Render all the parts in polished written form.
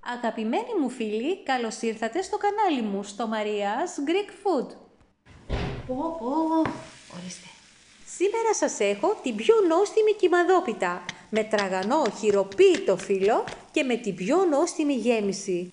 Αγαπημένοι μου φίλοι, καλώς ήρθατε στο κανάλι μου, στο Maria's Greek Food. Ορίστε. Σήμερα σας έχω την πιο νόστιμη κυμαδόπιτα, με τραγανό χειροποίητο φύλλο και με την πιο νόστιμη γέμιση.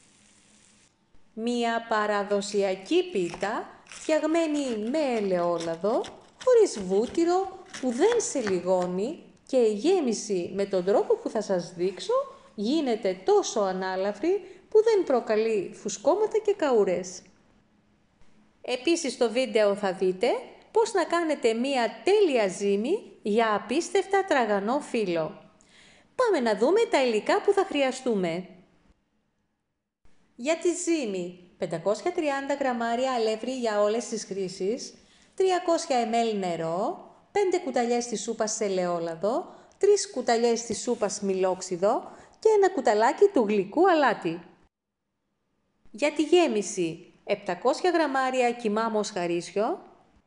Μία παραδοσιακή πίτα, φτιαγμένη με ελαιόλαδο, χωρίς βούτυρο, που δεν σε λιγώνει και η γέμιση με τον τρόπο που θα σας δείξω γίνεται τόσο ανάλαφρη που δεν προκαλεί φουσκώματα και καούρες. Επίσης στο βίντεο θα δείτε πώς να κάνετε μία τέλεια ζύμη για απίστευτα τραγανό φύλλο. Πάμε να δούμε τα υλικά που θα χρειαστούμε. Για τη ζύμη, 530 γραμμάρια αλεύρι για όλες τις χρήσεις, 300 ml νερό, 5 κουταλιές της σούπας ελαιόλαδο, 3 κουταλιές της σούπας μιλόξιδο και ένα κουταλάκι του γλυκού αλάτι. Για τη γέμιση, 700 γραμμάρια κιμά μοσχαρίσιο,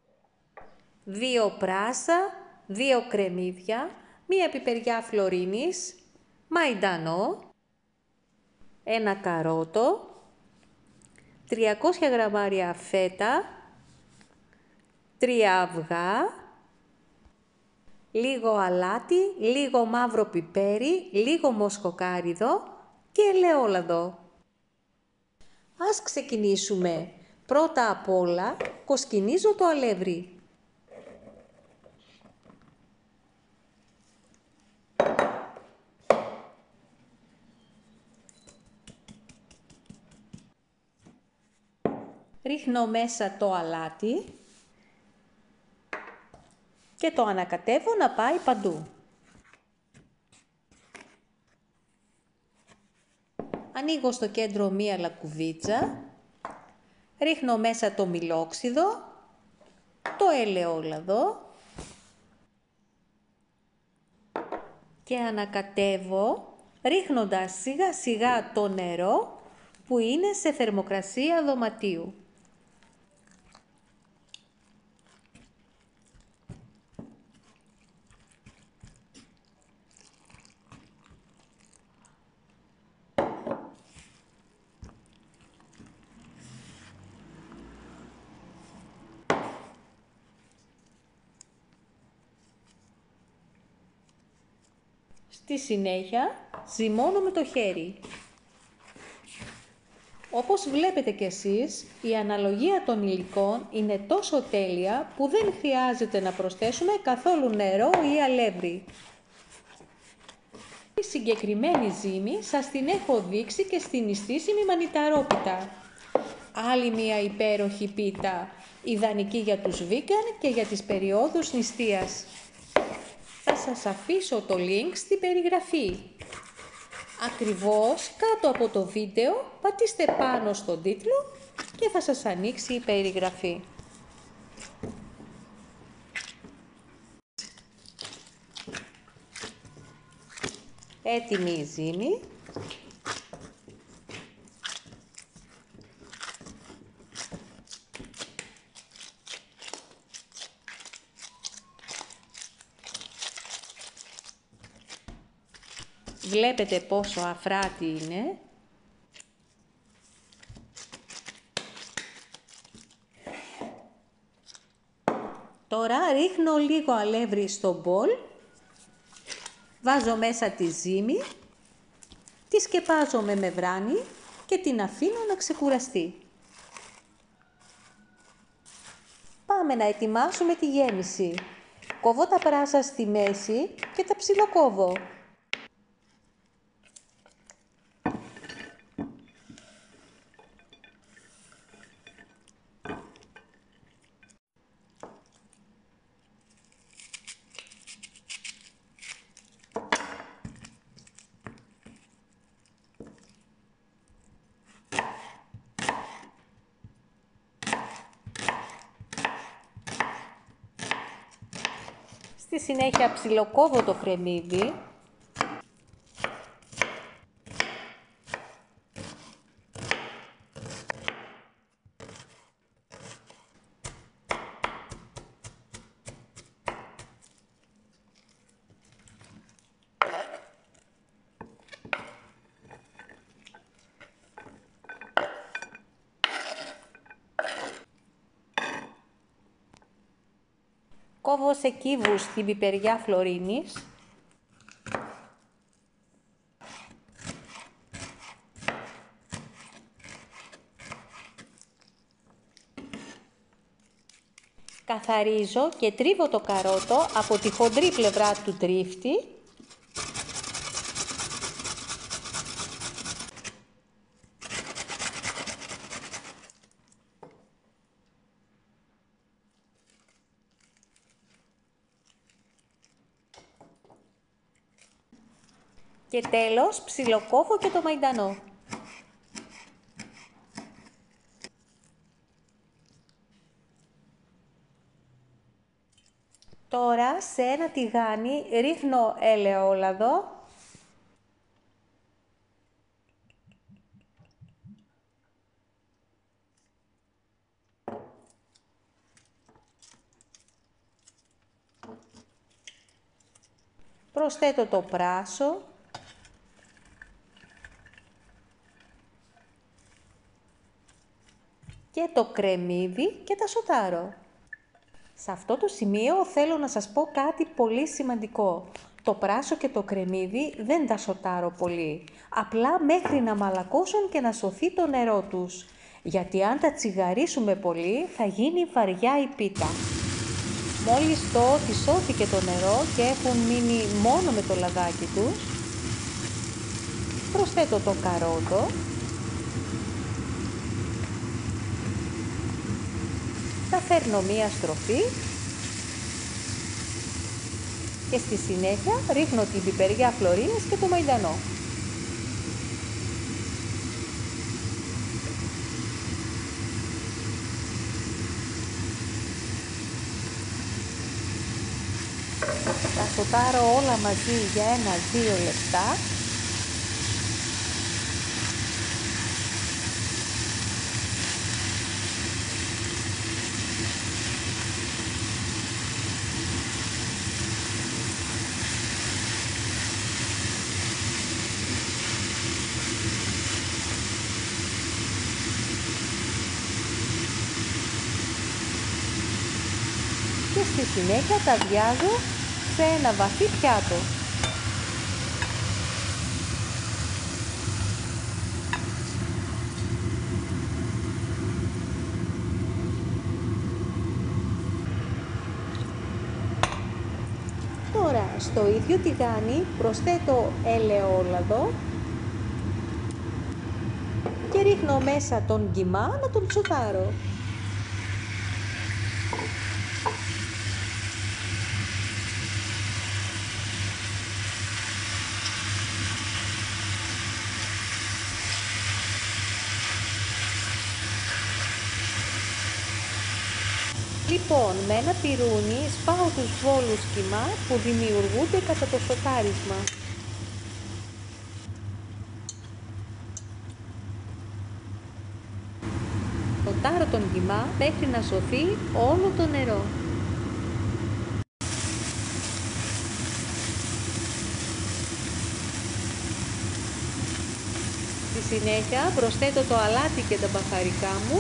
2 πράσα, 2 κρεμμύδια, 1 πιπεριά φλωρίνης, μαϊντανό, 1 καρότο, 300 γραμμάρια φέτα, 3 αυγά, λίγο αλάτι, λίγο μαύρο πιπέρι, λίγο μοσχοκάριδο και ελαιόλαδο. Ας ξεκινήσουμε. Πρώτα απ' όλα κοσκινίζω το αλεύρι. Ρίχνω μέσα το αλάτι και το ανακατεύω να πάει παντού. Ανοίγω στο κέντρο μία λακκουβίτσα, ρίχνω μέσα το μιλόξιδο, το ελαιόλαδο και ανακατεύω ρίχνοντας σιγά σιγά το νερό που είναι σε θερμοκρασία δωματίου. Στη συνέχεια ζυμώνω με το χέρι. Όπως βλέπετε κι εσείς, η αναλογία των υλικών είναι τόσο τέλεια που δεν χρειάζεται να προσθέσουμε καθόλου νερό ή αλεύρι. Η συγκεκριμένη ζύμη σας την έχω δείξει και στην ιστήσιμη μανιταρόπιτα. Άλλη μια υπέροχη πίτα, ιδανική για τους βίγκαν και για τις περιόδους νηστείας. Θα σας αφήσω το link στην περιγραφή. Ακριβώς κάτω από το βίντεο πατήστε πάνω στον τίτλο και θα σας ανοίξει η περιγραφή. Έτοιμη η ζύμη. Βλέπετε πόσο αφράτη είναι. Τώρα ρίχνω λίγο αλεύρι στο μπολ, βάζω μέσα τη ζύμη, τη σκεπάζω με μεμβράνη και την αφήνω να ξεκουραστεί. Πάμε να ετοιμάσουμε τη γέμιση. Κόβω τα πράσα στη μέση και τα ψιλοκόβω. Στη συνέχεια ψιλοκόβω το κρεμμύδι. κόβω σε κύβους την πιπεριά φλωρίνης. Καθαρίζω και τρίβω το καρότο από τη χοντρή πλευρά του τρίφτη. Και τέλος ψιλοκόβω και το μαϊντανό. Τώρα σε ένα τηγάνι ρίχνω ελαιόλαδο. Προσθέτω το πράσο. Και το κρεμμύδι και τα σοτάρω. Σε αυτό το σημείο θέλω να σας πω κάτι πολύ σημαντικό. Το πράσο και το κρεμμύδι δεν τα σοτάρω πολύ. Απλά μέχρι να μαλακώσουν και να σωθεί το νερό τους. Γιατί αν τα τσιγαρίσουμε πολύ θα γίνει βαριά η πίτα. Μόλις δω ότι σώθηκε το νερό και έχουν μείνει μόνο με το λαδάκι τους, προσθέτω το καρότο. Θα φέρνω μία στροφή και στη συνέχεια ρίχνω την πιπεριά φλωρίνης και το μαϊντανό. Θα σοτάρω όλα μαζί για 1-2 λεπτά. Και στη συνέχεια τα αδειάζω σε ένα βαθύ πιάτο. Τώρα στο ίδιο τηγάνι προσθέτω ελαιόλαδο και ρίχνω μέσα τον γκιμά να τον σοτάρω. Λοιπόν, με ένα πυρούνι σπάω τους βόλους κιμά που δημιουργούνται κατά το σοτάρισμα. Σοτάρω τον κιμά μέχρι να σωθεί όλο το νερό. Στη συνέχεια προσθέτω το αλάτι και τα μπαχαρικά μου.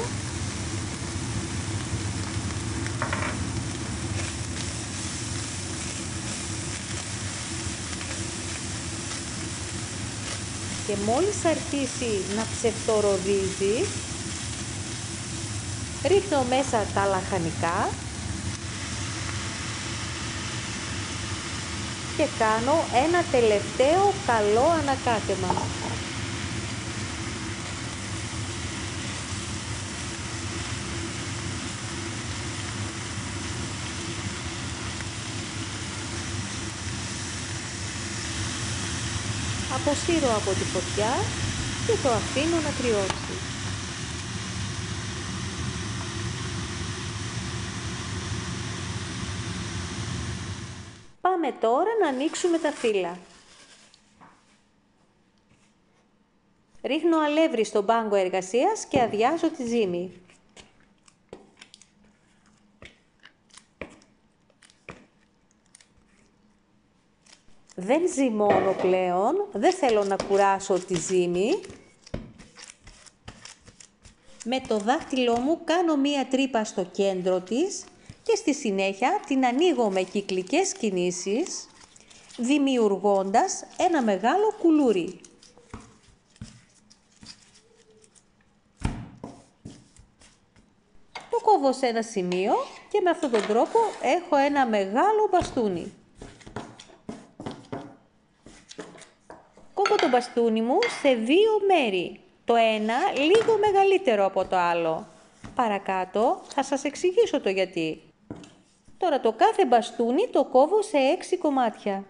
Και μόλις αρχίσει να ψευτοροδίζει, ρίχνω μέσα τα λαχανικά και κάνω ένα τελευταίο καλό ανακάτεμα. Αποσύρω από τη φωτιά και το αφήνω να κρυώσει. Πάμε τώρα να ανοίξουμε τα φύλλα. Ρίχνω αλεύρι στον πάγκο εργασίας και αδειάζω τη ζύμη. Δεν ζυμώνω πλέον, δεν θέλω να κουράσω τη ζύμη. Με το δάχτυλό μου κάνω μία τρύπα στο κέντρο της και στη συνέχεια την ανοίγω με κυκλικές κινήσεις, δημιουργώντας ένα μεγάλο κουλούρι. Το κόβω σε ένα σημείο και με αυτόν τον τρόπο έχω ένα μεγάλο μπαστούνι. Κόβω το μπαστούνι μου σε δύο μέρη, το ένα λίγο μεγαλύτερο από το άλλο. Παρακάτω θα σας εξηγήσω το γιατί. Τώρα το κάθε μπαστούνι το κόβω σε 6 κομμάτια.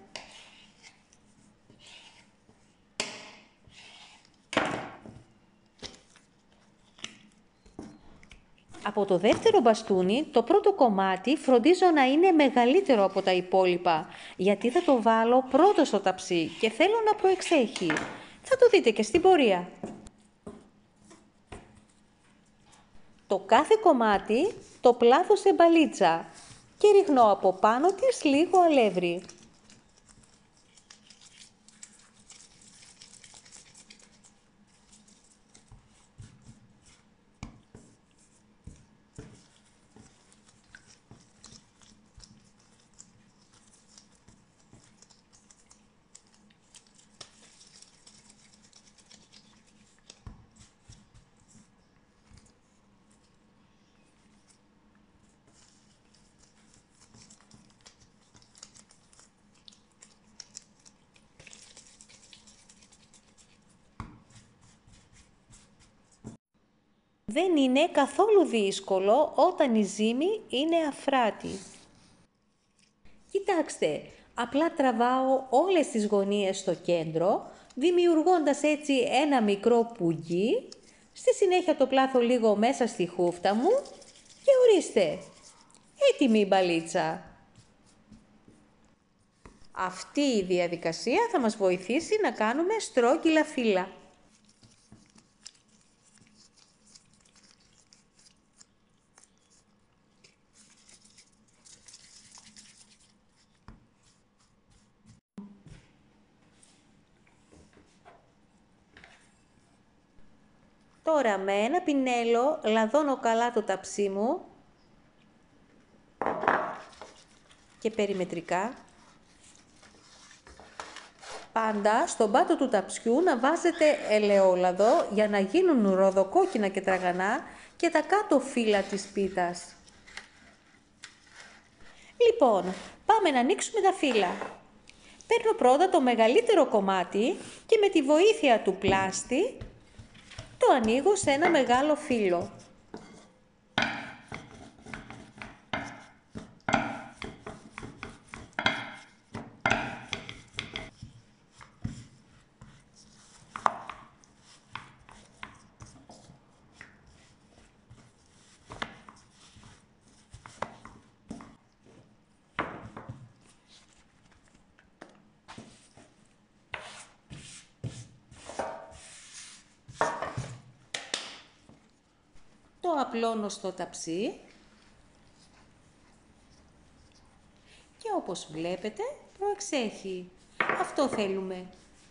Από το δεύτερο μπαστούνι, το πρώτο κομμάτι φροντίζω να είναι μεγαλύτερο από τα υπόλοιπα, γιατί θα το βάλω πρώτο στο ταψί και θέλω να προεξέχει. Θα το δείτε και στην πορεία. Το κάθε κομμάτι το πλάθω σε μπαλίτσα και ρίχνω από πάνω της λίγο αλεύρι. Δεν είναι καθόλου δύσκολο όταν η ζύμη είναι αφράτη. Κοιτάξτε, απλά τραβάω όλες τις γωνίες στο κέντρο, δημιουργώντας έτσι ένα μικρό πουγγί. Στη συνέχεια το πλάθω λίγο μέσα στη χούφτα μου και ορίστε, έτοιμη η μπαλίτσα. Αυτή η διαδικασία θα μας βοηθήσει να κάνουμε στρόγγυλα φύλλα. Τώρα με ένα πινέλο λαδώνω καλά το ταψί μου και περιμετρικά. Πάντα στον πάτο του ταψιού να βάζετε ελαιόλαδο για να γίνουν ροδοκόκκινα και τραγανά και τα κάτω φύλλα της πίτας. Λοιπόν, πάμε να ανοίξουμε τα φύλλα. Παίρνω πρώτα το μεγαλύτερο κομμάτι και με τη βοήθεια του πλάστη το ανοίγω σε ένα μεγάλο φύλλο. Το απλώνω στο ταψί και όπως βλέπετε προεξέχει. Αυτό θέλουμε.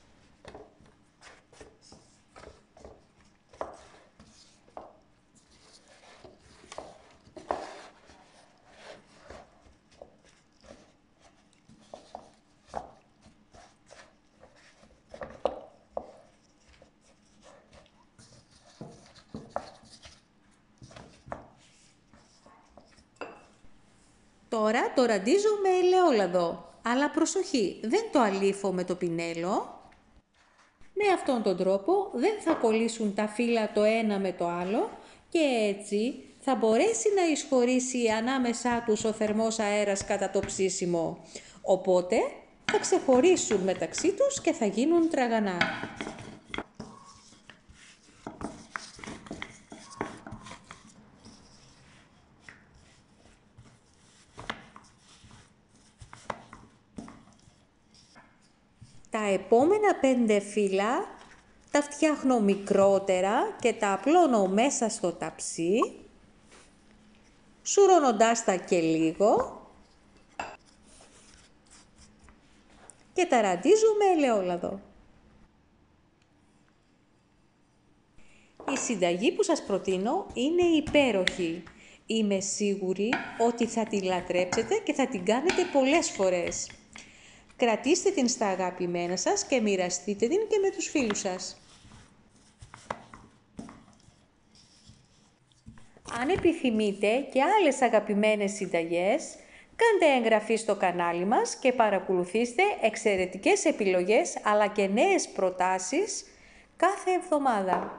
Τώρα το ραντίζω με ελαιόλαδο, αλλά προσοχή, δεν το αλήφω με το πινέλο. Με αυτόν τον τρόπο δεν θα κολλήσουν τα φύλλα το ένα με το άλλο και έτσι θα μπορέσει να εισχωρήσει ανάμεσά τους ο θερμός αέρας κατά το ψήσιμο. Οπότε θα ξεχωρίσουν μεταξύ τους και θα γίνουν τραγανά. Τα επόμενα 5 φύλλα τα φτιάχνω μικρότερα και τα απλώνω μέσα στο ταψί, σουρώνοντάς τα και λίγο και τα ραντίζω με ελαιόλαδο. Η συνταγή που σας προτείνω είναι υπέροχη. Είμαι σίγουρη ότι θα τη λατρέψετε και θα την κάνετε πολλές φορές. Κρατήστε την στα αγαπημένα σας και μοιραστείτε την και με τους φίλους σας. Αν επιθυμείτε και άλλες αγαπημένες συνταγές, κάντε εγγραφή στο κανάλι μας και παρακολουθήστε εξαιρετικές επιλογές αλλά και νέες προτάσεις κάθε εβδομάδα.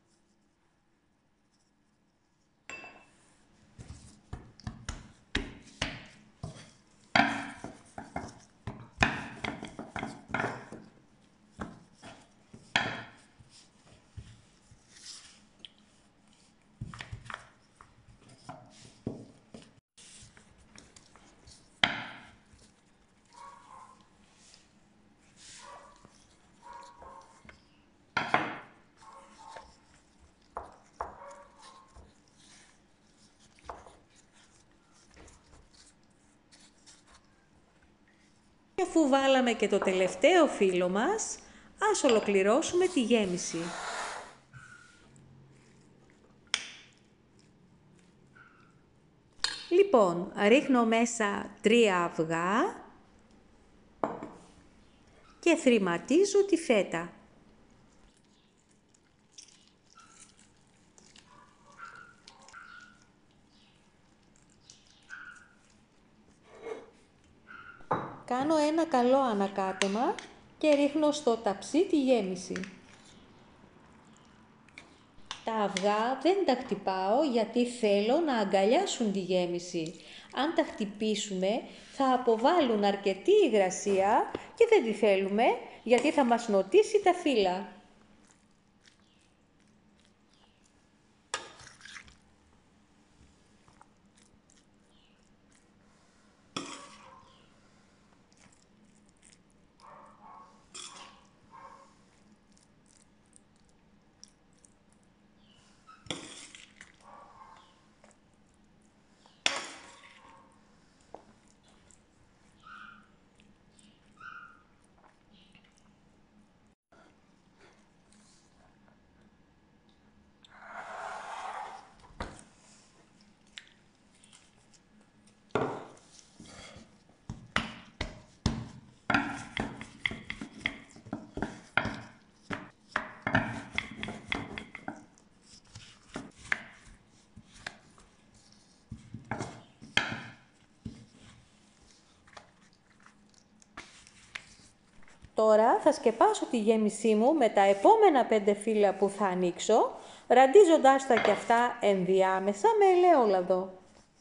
Και αφού βάλαμε και το τελευταίο φύλλο μας, ας ολοκληρώσουμε τη γέμιση. Λοιπόν, ρίχνω μέσα 3 αυγά και θρηματίζω τη φέτα. Κάνω ένα καλό ανακάτεμα και ρίχνω στο ταψί τη γέμιση. Τα αυγά δεν τα χτυπάω γιατί θέλω να αγκαλιάσουν τη γέμιση. Αν τα χτυπήσουμε θα αποβάλουν αρκετή υγρασία και δεν τη θέλουμε γιατί θα μας νοτήσει τα φύλλα. Τώρα θα σκεπάσω τη γέμισή μου με τα επόμενα 5 φύλλα που θα ανοίξω, ραντίζοντάς τα και αυτά ενδιάμεσα με ελαιόλαδο.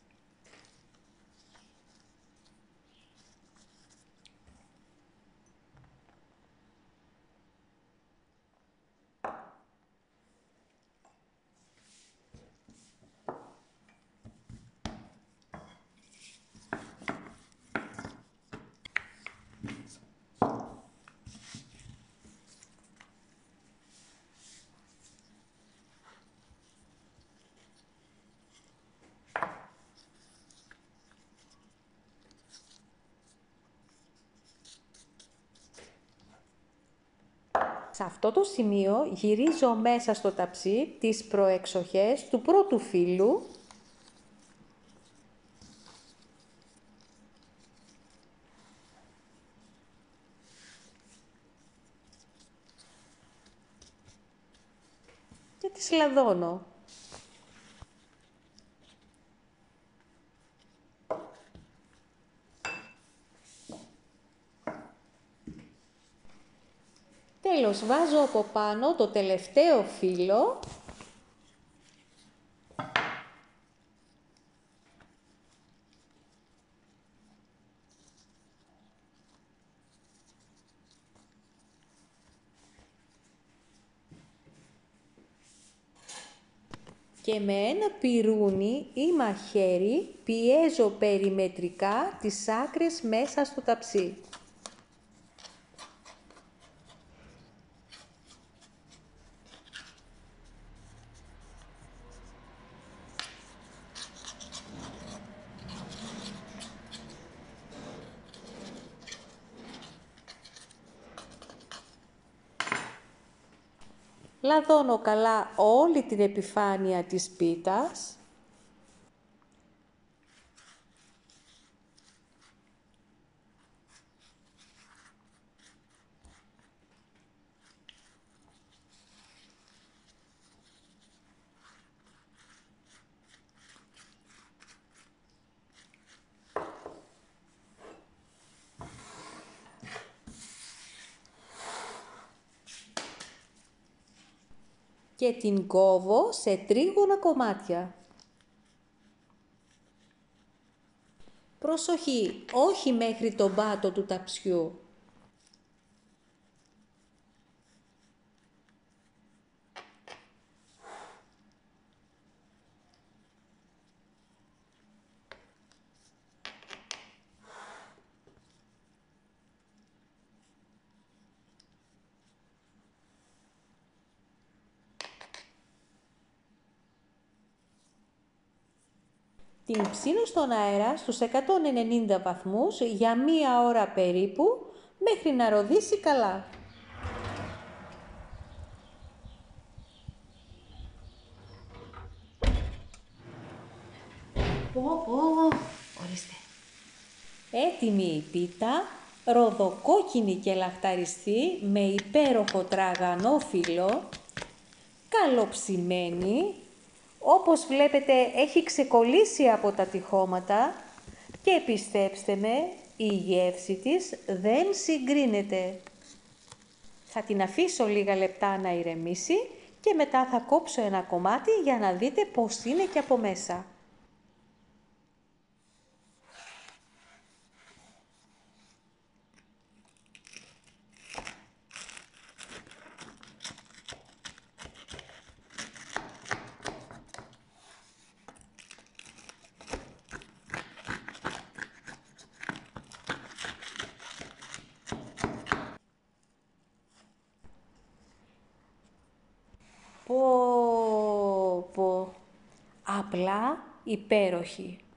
Σε αυτό το σημείο γυρίζω μέσα στο ταψί τις προεξοχές του πρώτου φύλλου και τις λαδώνω. Τέλος, βάζω από πάνω το τελευταίο φύλλο και με ένα πυρούνι ή μαχαίρι πιέζω περιμετρικά τις άκρες μέσα στο ταψί. Λαδώνω καλά όλη την επιφάνεια της πίτας και την κόβω σε τρίγωνα κομμάτια. Προσοχή, όχι μέχρι τον πάτο του ταψιού. Την ψήνω στον αέρα στους 190 βαθμούς για 1 ώρα περίπου, μέχρι να ροδίσει καλά. Ορίστε. Έτοιμη η πίτα, ροδοκόκκινη και λαχταριστή με υπέροχο τραγανό φύλλο, καλοψημένη, όπως βλέπετε έχει ξεκολλήσει από τα τυχώματα και πιστέψτε με, η γεύση της δεν συγκρίνεται. Θα την αφήσω λίγα λεπτά να ηρεμήσει και μετά θα κόψω ένα κομμάτι για να δείτε πώς είναι και από μέσα. Πω, απλά υπέροχη.